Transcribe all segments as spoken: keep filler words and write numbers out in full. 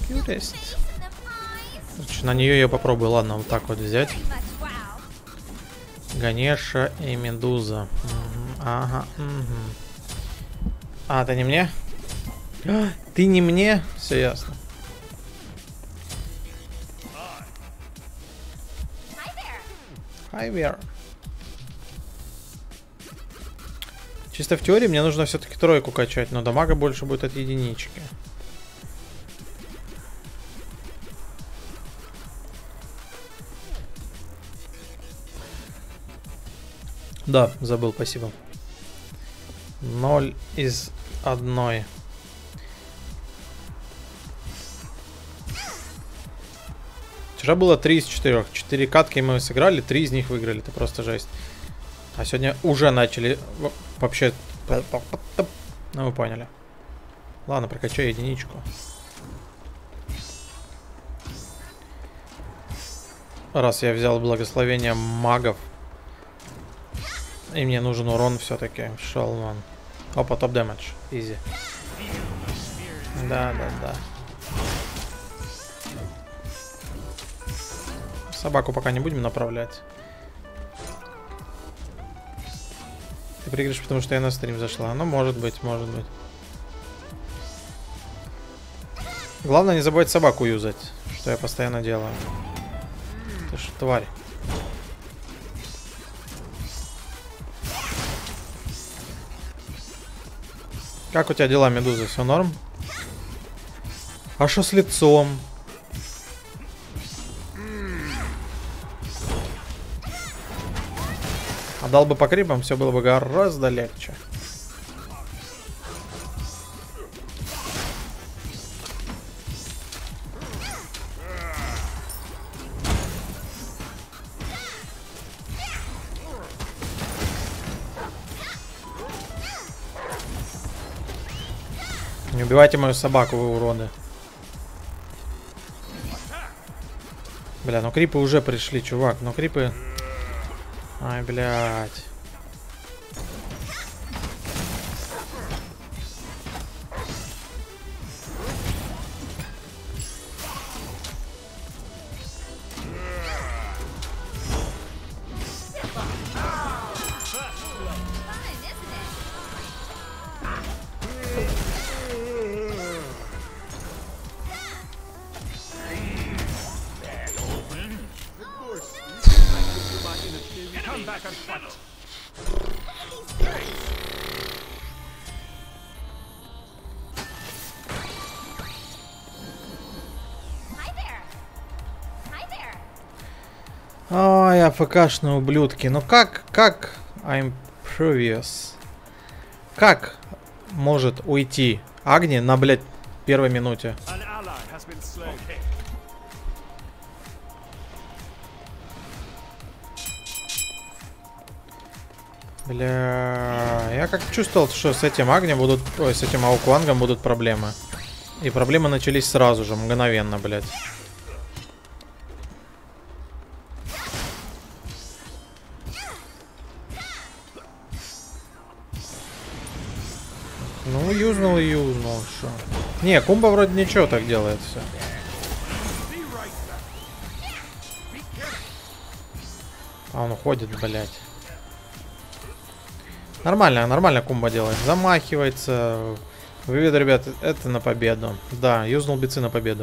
Cutest. Короче, на нее я попробую. Ладно, вот так вот взять. Ганеша и Медуза. Угу. Ага. Угу. А, ты не мне? А, ты не мне? Все ясно. Hi there. Чисто в теории мне нужно все-таки тройку качать, но дамага больше будет от единички. Да, забыл, спасибо. Ноль из одной. Вчера было три из четырех. Четыре катки мы сыграли, три из них выиграли. Это просто жесть. А сегодня уже начали вообще... Ну, вы поняли. Ладно, прокачаю единичку. Раз я взял благословение магов. И мне нужен урон все-таки. Шалман. Опа, топ дэмэдж. Изи. Да, да, да. Собаку пока не будем направлять. Ты проиграешь, потому что я на стрим зашла. Ну, может быть, может быть. Главное не забывать собаку юзать, что я постоянно делаю. Ты ж тварь. Как у тебя дела, Медуза? Все норм? А что с лицом? Отдал бы по крипам, все было бы гораздо легче. Не убивайте мою собаку, вы уроды. Бля, ну крипы уже пришли, чувак. Ну крипы... Ай, блядь. Ой, АФКшные ублюдки. Ну как, как I'm previous? Как может уйти Агни на, блядь, первой минуте? Бля, я как чувствовал, что с этим Агни будут, ой, с этим Аукуангом будут проблемы. И проблемы начались сразу же, мгновенно, блядь. Ну, юзнул и юзнул, что. Не, Кумба вроде ничего так делает все. А он уходит, блядь. Нормально, нормально Кумба делает. Замахивается. Вы видите, ребят, это на победу. Да, юзнул бицы на победу.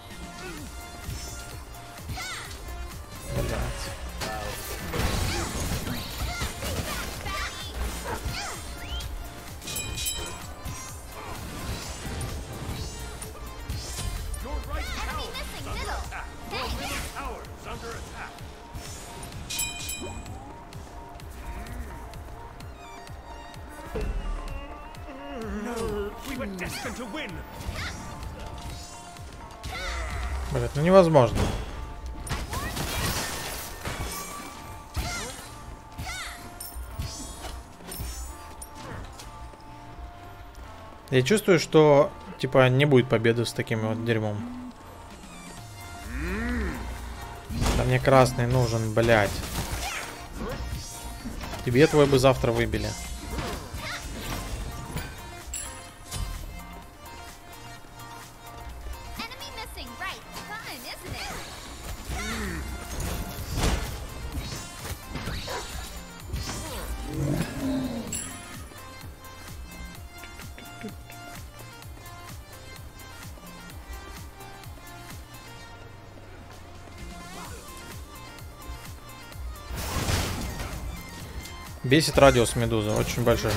Блять, ну невозможно. Я чувствую, что типа не будет победы с таким вот дерьмом. Да мне красный нужен, блять. Тебе твой бы завтра выбили. Бесит радиус медузы, очень большой.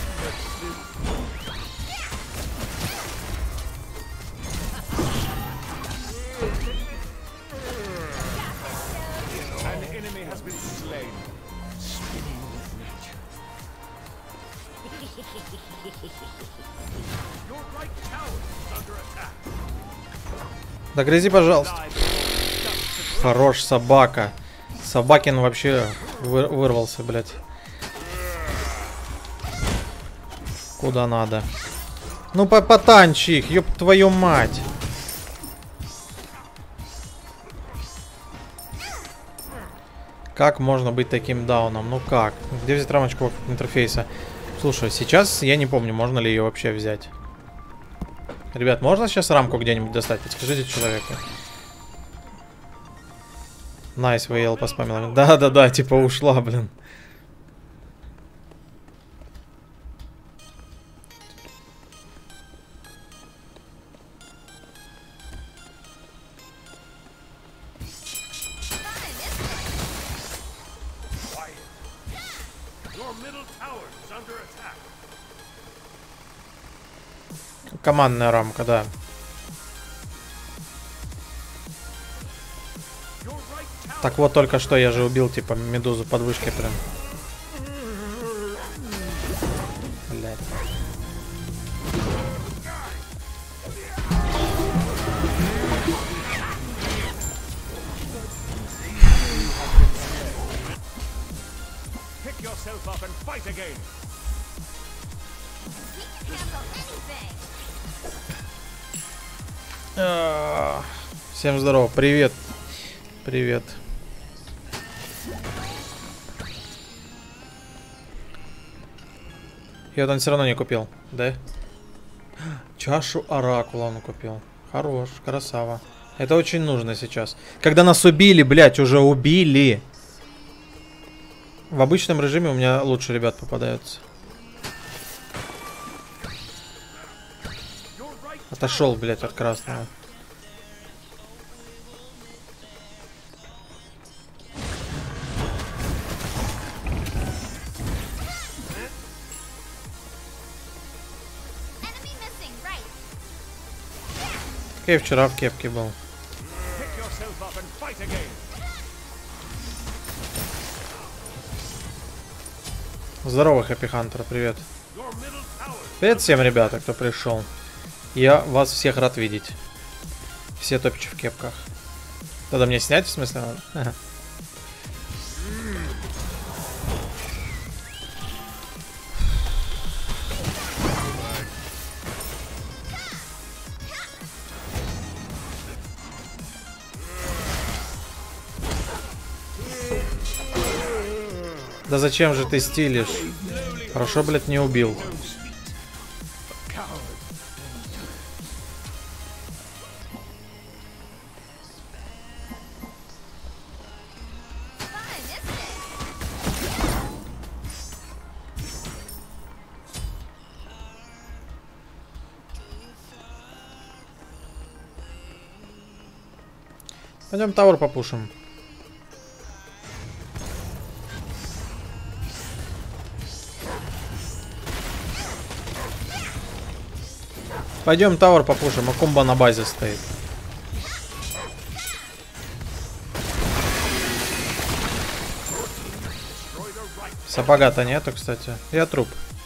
Да грязи, пожалуйста. Хорош, собака. Собакин вообще вы, вырвался, блядь. Куда надо. Ну, попотанчи их, ёб твою мать. Как можно быть таким дауном? Ну как? Где взять рамочку интерфейса? Слушай, сейчас я не помню, можно ли ее вообще взять. Ребят, можно сейчас рамку где-нибудь достать? Подскажите человеку. Найс, вы ел поспамила. Да-да-да, типа ушла, блин. Командная рамка, да. Так вот, только что я же убил, типа, медузу под вышкой прям. Блядь. Всем здорово, привет. Привет. Я вот он все равно не купил, да? Чашу оракула он купил. Хорош, красава. Это очень нужно сейчас. Когда нас убили, блядь, уже убили. В обычном режиме у меня лучше ребят попадаются. Отошел, блядь, от красного. Я вчера в кепке был. Здорово, Хэппи Хантер, привет. Привет всем, ребята, кто пришел. Я вас всех рад видеть. Все топичи в кепках. Надо мне снять, в смысле? Ага. Да зачем же ты стилишь? Хорошо, блядь, не убил. Пойдем тауэр попушим. Пойдем тауэр попушим, а комбо на базе стоит. Сапога-то нету, кстати. Я труп.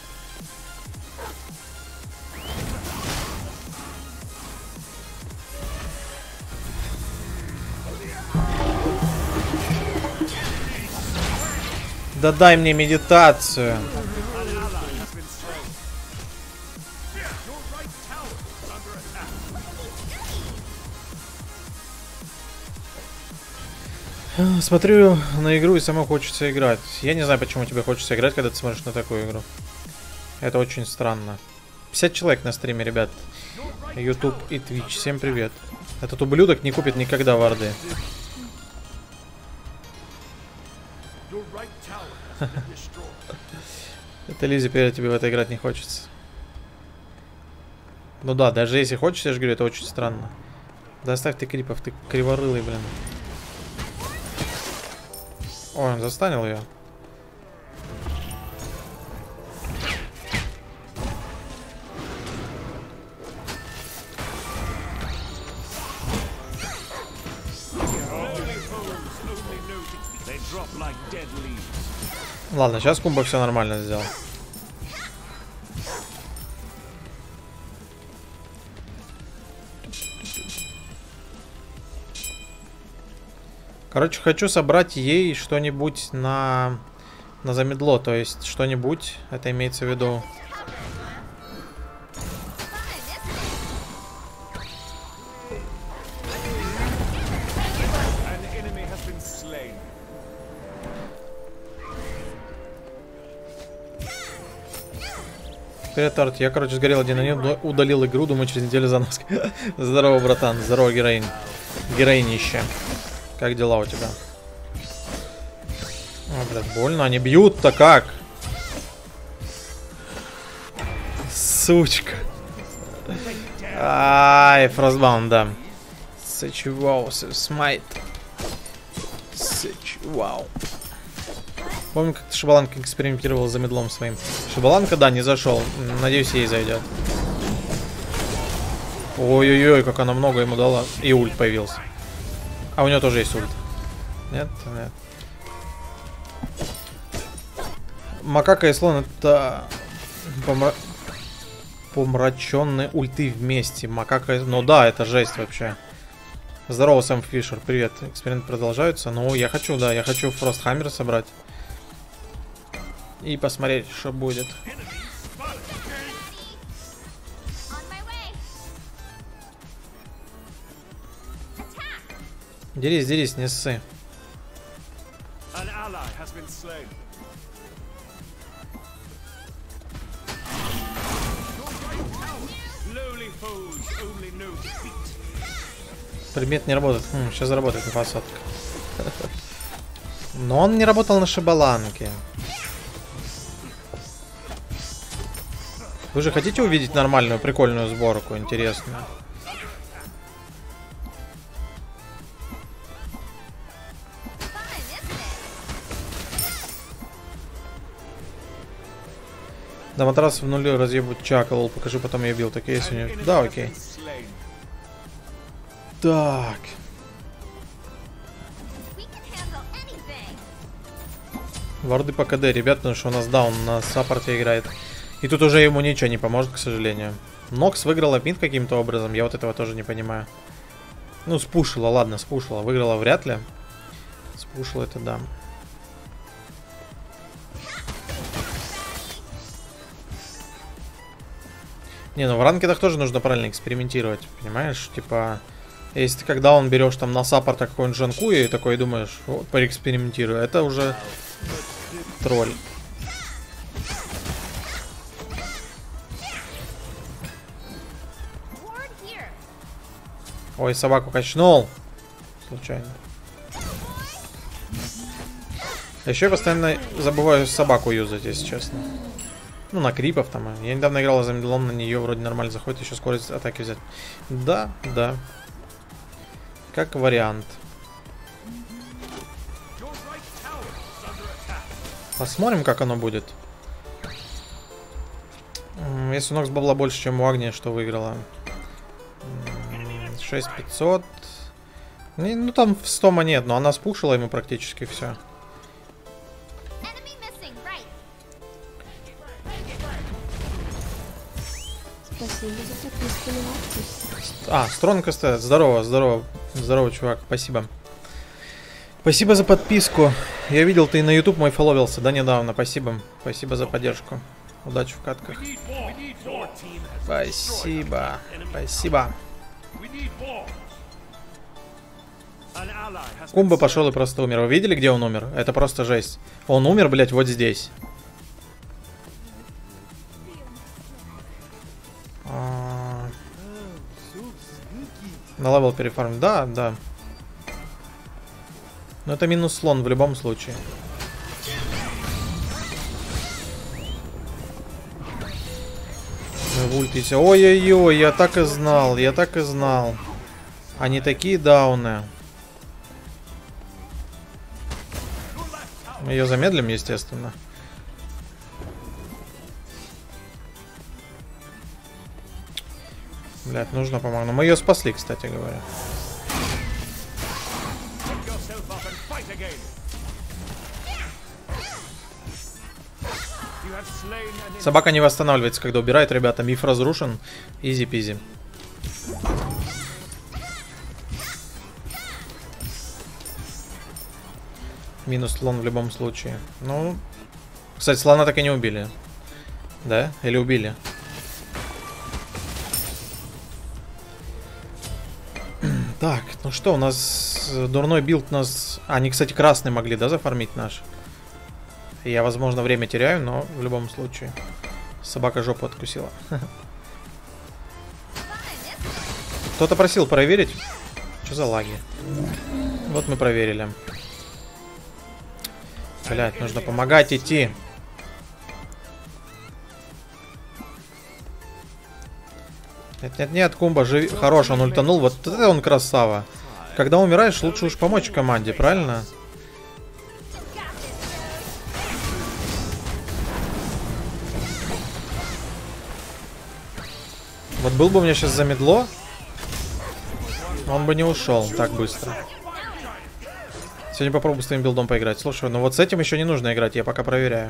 Да дай мне медитацию. Смотрю на игру и самому хочется играть. Я не знаю, почему тебе хочется играть, когда ты смотришь на такую игру. Это очень странно. пятьдесят человек на стриме, ребят. YouTube и Twitch. Всем привет. Этот ублюдок не купит никогда варды. Это Лизи, перед тебе в это играть не хочется. Ну да, даже если хочешь, я же говорю, это очень странно. Да оставь ты крипов, ты криворылый, блин. Ой, он застанил ее. Ладно, сейчас Кумба все нормально сделал. Короче, хочу собрать ей что-нибудь на, на замедло, то есть что-нибудь, это имеется в виду. Привет, Арт. Я, короче, сгорел один на нее, удалил игру, думаю, через неделю за нас. Здорово, братан. Здорово, героин. Героинище. Как дела у тебя? О, блядь, больно. Они бьют-то как? Сучка. Ай, фростбаун, да. Сычевау, смайт. Сычевау. Помню, как Шибаланка экспериментировал за медлом своим. Шибаланка, да, не зашел. Надеюсь, ей зайдет. Ой-ой-ой, как она много ему дала. И ульт появился. А у него тоже есть ульт. Нет? Нет. Макака и слон это помра... помраченные ульты вместе. Макака и... Ну да, это жесть вообще. Здорово, Сэм Фишер. Привет. Эксперименты продолжаются. Ну, я хочу, да, я хочу Фростхаммер собрать. И посмотреть, что будет. Дерись, дерись, не ссы. Предмет не работает. Хм, сейчас заработает на посадка. Но он не работал на Шибаланке. Вы же хотите увидеть нормальную, прикольную сборку, интересную? Да, матрас в нуле разъебут чакал, покажи, потом я бил, так есть у него. Да, окей. Так. Варды по КД, ребят, потому что у нас даун на саппорте играет. И тут уже ему ничего не поможет, к сожалению. Нокс выиграла мид каким-то образом, я вот этого тоже не понимаю. Ну, спушила, ладно, спушила. Выиграла вряд ли. Спушила это, да. Не, ну в ранкедах тоже нужно правильно экспериментировать, понимаешь? Типа, если ты когда он берешь там на саппорта какой-нибудь жанку и такой думаешь, вот, поэкспериментирую, это уже тролль. Ой, собаку качнул. Случайно. Еще я постоянно забываю собаку юзать, если честно. Ну, на крипов там. Я недавно играл за медлом, на нее вроде нормально заходит, еще скорость атаки взять. Да, да. Как вариант. Посмотрим, как оно будет. Если у Нокс бабла больше, чем у Агния, что выиграла. шесть пятьсот. Ну, там в сто монет, но она спушила ему практически все. Спасибо за подписку на А, Стронг СТ. Здорово, здорово. Здорово, чувак. Спасибо. Спасибо за подписку. Я видел, ты на YouTube мой фолловился, да, недавно. Спасибо. Спасибо за поддержку. Удачи в катках. Спасибо. Спасибо. Кумба пошел и просто умер. Вы видели, где он умер? Это просто жесть. Он умер, блядь, вот здесь. А... На левел перефарм. Да, да. Но это минус слон в любом случае. Вы ультите. Ой-ой-ой, я так и знал, я так и знал. Они такие дауны. Мы ее замедлим, естественно. Блять, нужно помогать. Но мы ее спасли, кстати говоря. Собака не восстанавливается, когда убирает, ребята. Миф разрушен. Изи-пизи. Минус слон в любом случае. Ну, кстати, слона так и не убили. Да? Или убили? Так, ну что, у нас дурной билд у нас... Они, кстати, красный могли, да, зафармить наш? Я, возможно, время теряю, но в любом случае. Собака жопу откусила. Кто-то просил проверить. Что за лаги? Вот мы проверили. Блять, нужно помогать идти. Нет, нет, нет, Кумба, живи. Хорош, он ультанул. Вот это он красава. Когда умираешь, лучше уж помочь команде, правильно? Вот был бы у меня сейчас замедло, он бы не ушел так быстро. Сегодня попробую с твоим билдом поиграть. Слушай, ну вот с этим еще не нужно играть, я пока проверяю.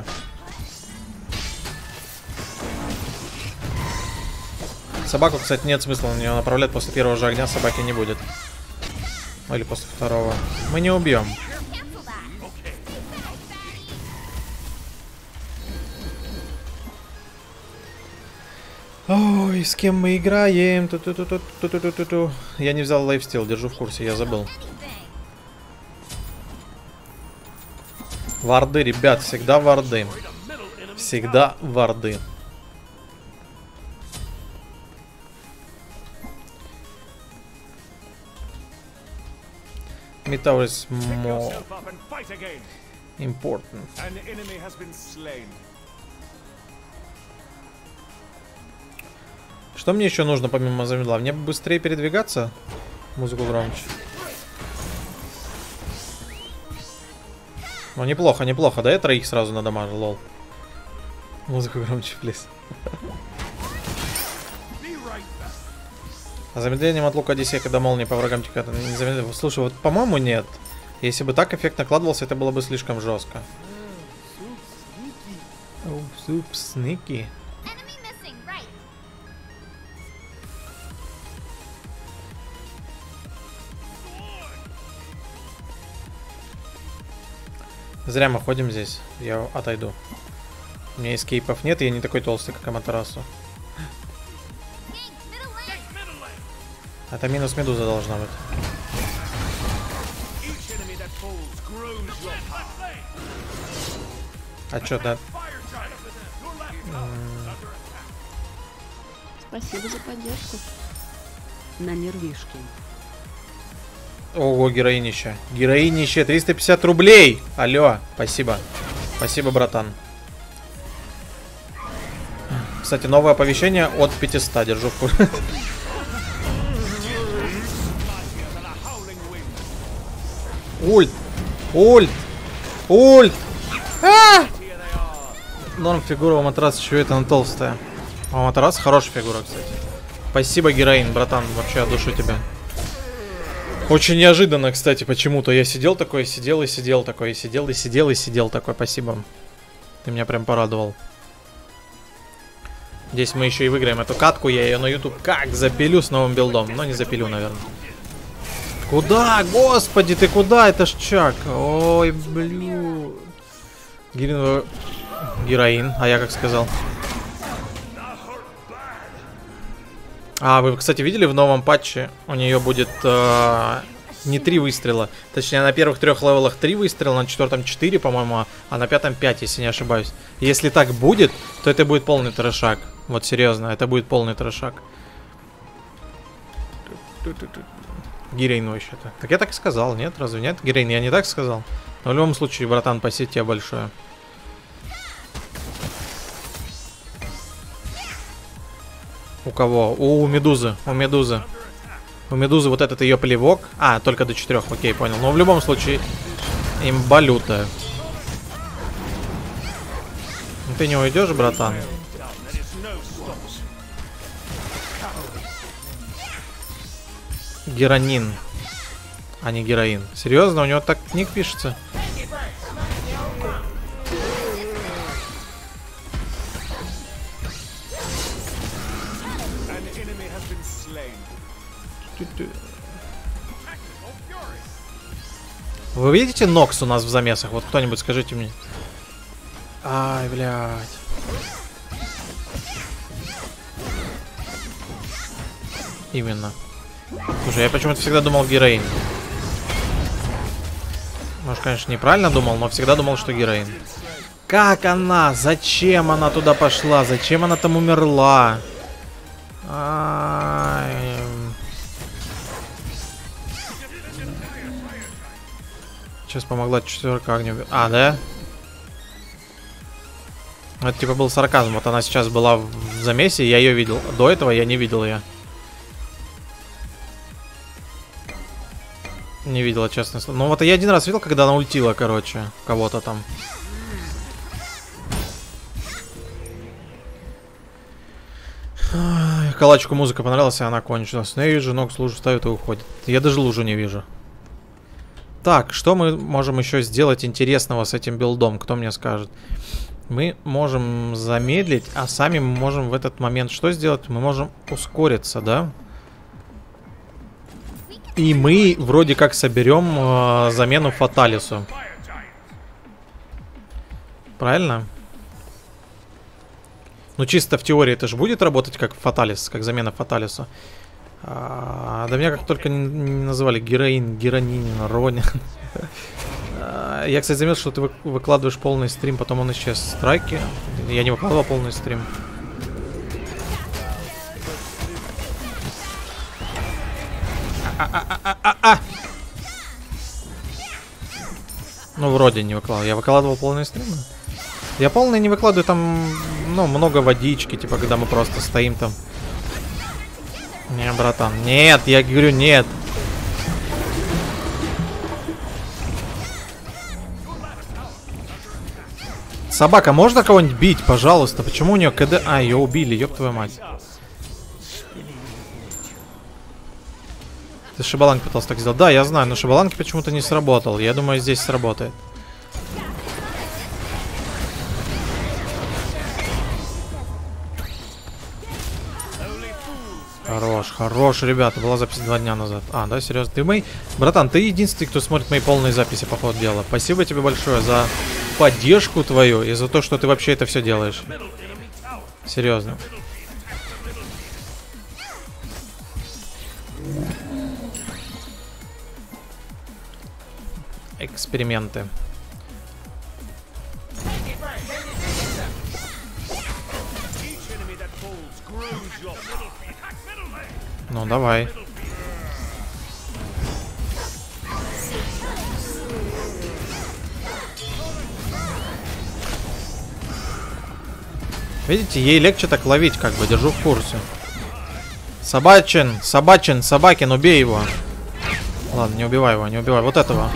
Собаку, кстати, нет смысла на нее направлять. После первого же огня собаки не будет. Или после второго. Мы не убьем. Ой, с кем мы играем? Ту -ту -ту -ту -ту -ту -ту -ту. Я не взял лайфстил, держу в курсе, я забыл. Варды, ребят, всегда варды. Всегда варды. Mid-tower is more important. Что мне еще нужно помимо замедла? Мне быстрее передвигаться? Музыку громче. Ну неплохо, неплохо. Да я троих сразу надамажил, лол. Музыку громче, плиз. А замедлением от лука Одиссея, когда молния по врагам текает, не замедление. Слушай, вот по-моему нет. Если бы так эффект накладывался, это было бы слишком жестко. Оу, суп, сники. Зря мы ходим здесь. Я отойду. У меня эскейпов нет, и я не такой толстый, как Аматерасу. Это минус медуза должна быть. А чё, да? Спасибо за поддержку. На нервишки. Ого, героинище. Героинище, триста пятьдесят рублей. Алло, спасибо. Спасибо, братан. Кстати, новое оповещение от пятисот. Держу в курсе. Ульт. Ульт. Ульт. А! Норм фигура у Аматерасу, чего это она толстая. У Аматерасу хорошая фигура, кстати. Спасибо, героин, братан. Вообще от души тебя. Очень неожиданно, кстати, почему-то. Я сидел такой, сидел и сидел такой, и сидел и сидел и сидел такой. Спасибо. Ты меня прям порадовал. Здесь мы еще и выиграем эту катку. Я ее на YouTube как запилю с новым билдом. Но не запилю, наверное. Куда? Господи, ты куда? Это ж Чак. Ой, блю. Герин... Героин. А я как сказал? А, вы, кстати, видели в новом патче? У нее будет э, не три выстрела. Точнее, на первых трех левелах три выстрела, на четвертом четыре, по-моему, а на пятом пять, если не ошибаюсь. Если так будет, то это будет полный трэшак. Вот серьезно, это будет полный трэшак. Героин вообще-то. Так я так и сказал, нет? Разве нет? Героин, я не так сказал? Но в любом случае, братан, спасибо тебе большое. У кого? У Медузы. У Медузы. У Медузы вот этот ее плевок. А, только до четырех, окей, понял. Но в любом случае, имбалюта. Ты не уйдешь, братан? Геронин, а не героин. Серьезно, у него так ник пишется? Вы видите Нокс у нас в замесах? Вот кто-нибудь скажите мне. Ай, блядь. Именно. Слушай, я почему-то всегда думал героин. Может, конечно, неправильно думал, но всегда думал, что героин. Как она? Зачем она туда пошла? Зачем она там умерла? Ай. Сейчас помогла четверка огня. А, да? Это типа был сарказм. Вот она сейчас была в замесе, я ее видел. До этого я не видел ее. Не видела, честно. Ну вот я один раз видел, когда она ультила, короче, кого-то там. Калачку музыка понравилась, и она кончилась. Но я вижу, ног лужу ставит и уходит. Я даже лужу не вижу. Так, что мы можем еще сделать интересного с этим билдом? Кто мне скажет? Мы можем замедлить, а сами мы можем в этот момент что сделать? Мы можем ускориться, да? И мы вроде как соберем э, замену Фаталису. Правильно? Ну чисто в теории это же будет работать как Фаталис, как замена Фаталису. А, да меня как только не, не называли героин, геронин, ронин. Я, кстати, заметил, что ты вы, выкладываешь полный стрим, потом он исчез. Страйки. Я не выкладывал полный стрим. А-а-а-а-а-а! Ну, вроде не выкладывал. Я выкладывал полный стрим. Я полный не выкладываю, там, ну, много водички, типа, когда мы просто стоим там. Не, братан, нет, я говорю, нет. Собака, можно кого-нибудь бить, пожалуйста? Почему у нее КД... А, ее убили, ёб твою мать. Ты шибаланг пытался так сделать. Да, я знаю, но шибаланг почему-то не сработал. Я думаю, здесь сработает. Хорош, хорош, ребята. Была запись два дня назад. А, да, серьезно. Ты мой... Братан, ты единственный, кто смотрит мои полные записи по ходу дела. Спасибо тебе большое за поддержку твою и за то, что ты вообще это все делаешь. Серьезно. Эксперименты. Ну, давай. Видите, ей легче так ловить, как бы, держу в курсе. Собачин, собачин, собакин, убей его. Ладно, не убивай его, не убивай. Вот этого.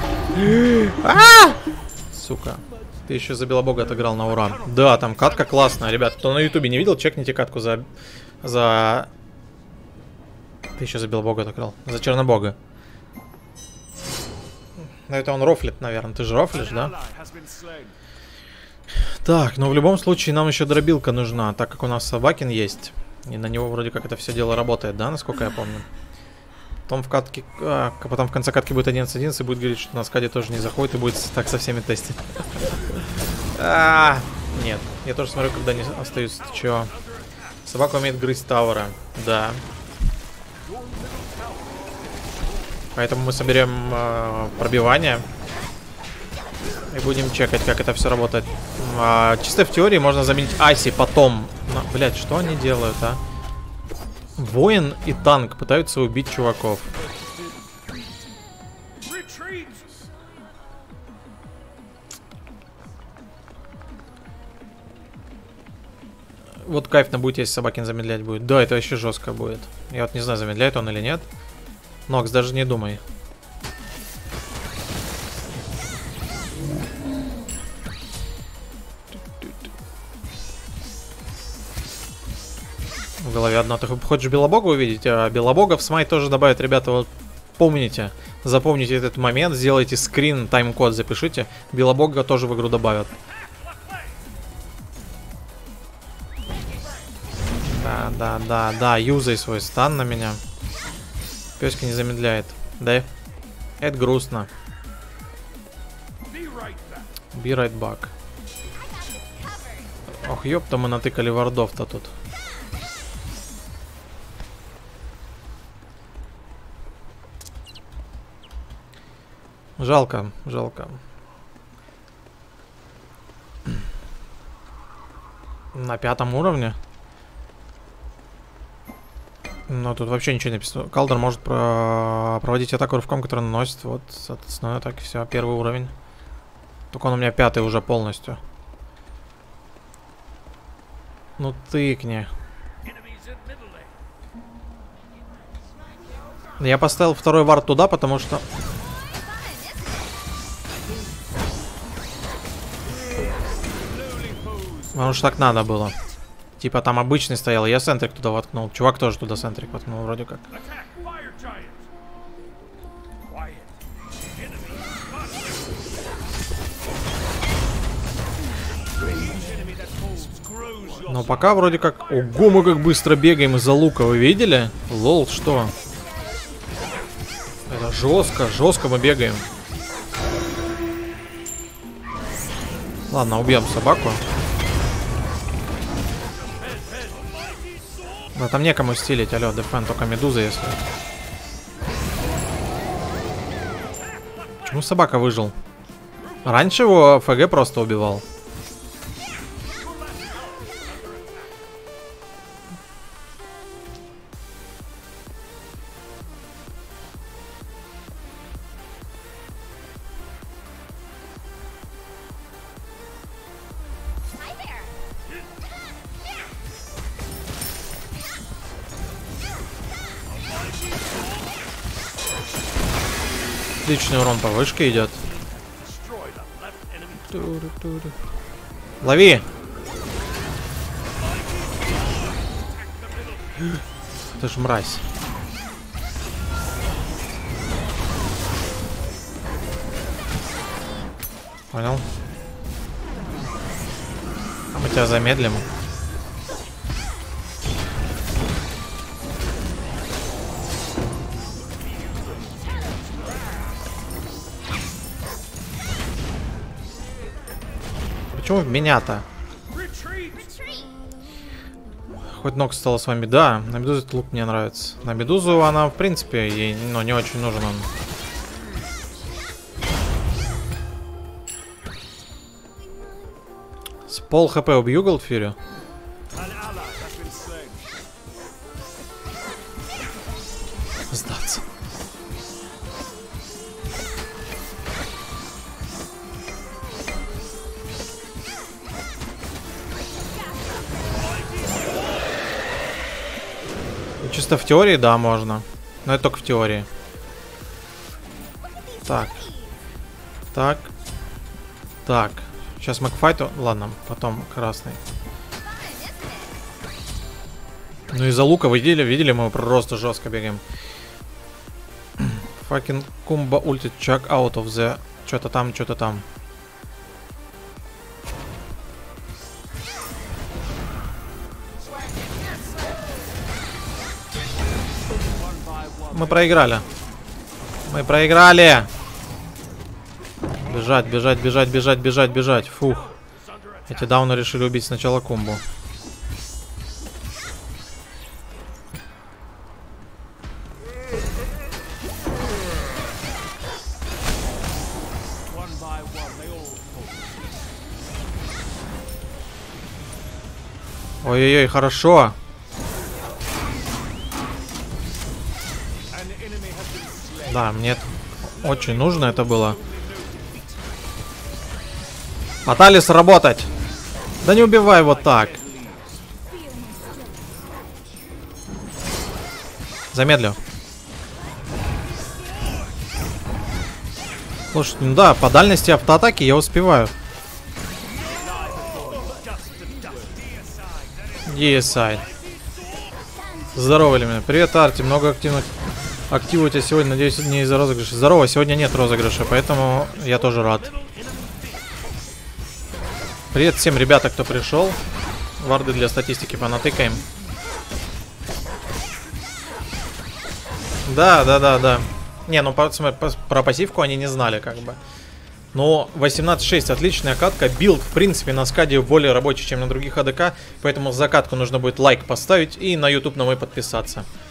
Сука. Ты еще за Белобога отыграл на ура. Да, там катка классная. Ребят, кто на ютубе не видел, чекните катку за... За... Ты еще за Белобога отыграл. За Чернобога. Ну это он рофлит, наверное. Ты же рофлишь, да? Так, ну в любом случае нам еще дробилка нужна, так как у нас Собакин есть. И на него вроде как это все дело работает, да, насколько я помню. Потом в катке, а, потом в конце катки будет одиннадцать одиннадцать и будет говорить, что на скаде тоже не заходит и будет так со всеми тестить. Нет, я тоже смотрю, когда они остаются. Ты чё? Собака умеет грызть тавера, да. Поэтому мы соберем э, пробивание и будем чекать, как это все работает. А, чисто в теории можно заменить Аси потом. Но, блядь, что они делают, а? Воин и танк пытаются убить чуваков. Вот кайфно будет, если Собакин замедлять будет. Да, это вообще жестко будет. Я вот не знаю, замедляет он или нет. Нокс, даже не думай. В голове одна. Ты хочешь Белобога увидеть? А Белобога в смай тоже добавят, ребята. Вот помните, запомните этот момент, сделайте скрин, тайм-код запишите. Белобога тоже в игру добавят. Да, Да, да, да, да, юзай свой стан на меня. Пёска не замедляет. Да? Это грустно. Be right back. Ох, ёпта, мы натыкали вардов-то тут. Жалко, жалко. На пятом уровне. Но тут вообще ничего не написано. Калдер может про... проводить атаку рывком, который наносит. Вот, от основной атаки, все, первый уровень. Только он у меня пятый уже полностью. Ну тыкни. Я поставил второй вард туда, потому что... Потому что так надо было. Типа там обычный стоял, я центрик туда воткнул. Чувак тоже туда центрик воткнул, вроде как. Но пока вроде как... Ого, мы как быстро бегаем из-за лука, вы видели? Лол, что? Это жестко, жестко мы бегаем. Ладно, убьем собаку. Да там некому стилить, алё, дефен, только медуза, если. Почему собака выжил? Раньше его ФГ просто убивал. Отличный урон по вышке идет. Лови! Ты ж мразь. Понял? А мы тебя замедлим. Почему в меня-то? Хоть ног стало с вами. Да, на медузу этот лук мне нравится. На медузу она, в принципе, ей, ну, не очень нужен он. С пол хп убью Голдфьюри. Сдаться. Чисто в теории, да, можно. Но это только в теории. Так. Так. Так. Сейчас мы к файту. Ладно, потом красный. Ну из-за лука вы видели, видели, мы просто жестко бегаем. Fucking Kumba ультит chuck out of the... Что-то там, что-то там. Мы проиграли. Мы проиграли. Бежать, бежать, бежать, бежать, бежать, бежать. Фух. Эти дауны решили убить сначала Кумбу. Ой-ой-ой, хорошо. Да, мне очень нужно это было. Пытались работать. Да не убивай вот так. Замедлю. Слушай, ну да, по дальности автоатаки я успеваю. Е-сайд. Здорово, Лемина. Привет, Арти. Много активных... Активы у тебя сегодня, надеюсь, не из-за розыгрыша. Здорово, сегодня нет розыгрыша, поэтому я тоже рад. Привет всем, ребята, кто пришел. Варды для статистики понатыкаем. Да, да, да, да. Не, ну по, смотри, по, про пассивку они не знали, как бы. Но восемнадцать шесть отличная катка. Билд, в принципе, на скаде более рабочий, чем на других АДК. Поэтому за катку нужно будет лайк поставить и на YouTube на мой подписаться.